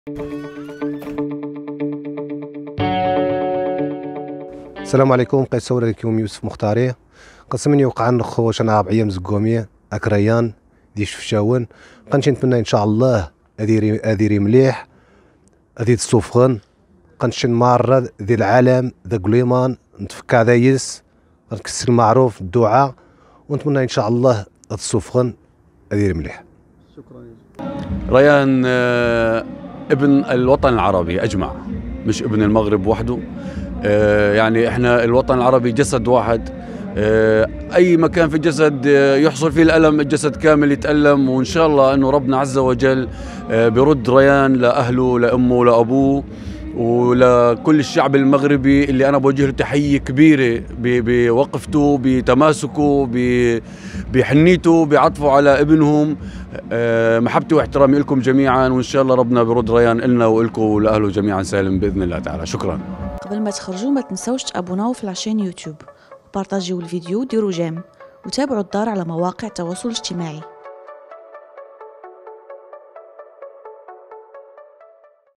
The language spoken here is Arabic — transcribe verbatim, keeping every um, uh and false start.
السلام عليكم. قيصور عليكم يوسف مختاري قسمني وقع نخوش انا بعيام زكوميه اكريان دي شفشاون قنشي نتمنى ان شاء الله اديري اديري مليح ادي السفغن قنشي المارة ذي العالم ذا قليمان نتفكى ذايس نكسر المعروف الدعاء ونتمنى ان شاء الله السفغن اديري مليح. شكرا. ريان آه، ابن الوطن العربي اجمع، مش ابن المغرب وحده. آه، يعني احنا الوطن العربي جسد واحد. آه، اي مكان في الجسد آه، يحصل فيه الالم الجسد كامل يتالم، وان شاء الله انه ربنا عز وجل آه، برد ريان لاهله لامه لابوه ولكل الشعب المغربي اللي انا بوجه له تحيه كبيره بوقفته بتماسكه بحنيته بعطفه على ابنهم. أه محبتي واحترامي لكم جميعا، وان شاء الله ربنا برد ريان لنا والكم ولاهله جميعا سالم باذن الله تعالى. شكرا. قبل ما تخرجوا ما تنسوش تابوناو في العشان يوتيوب وبارطاجيو الفيديو وديروا جيم وتابعوا الدار على مواقع التواصل الاجتماعي.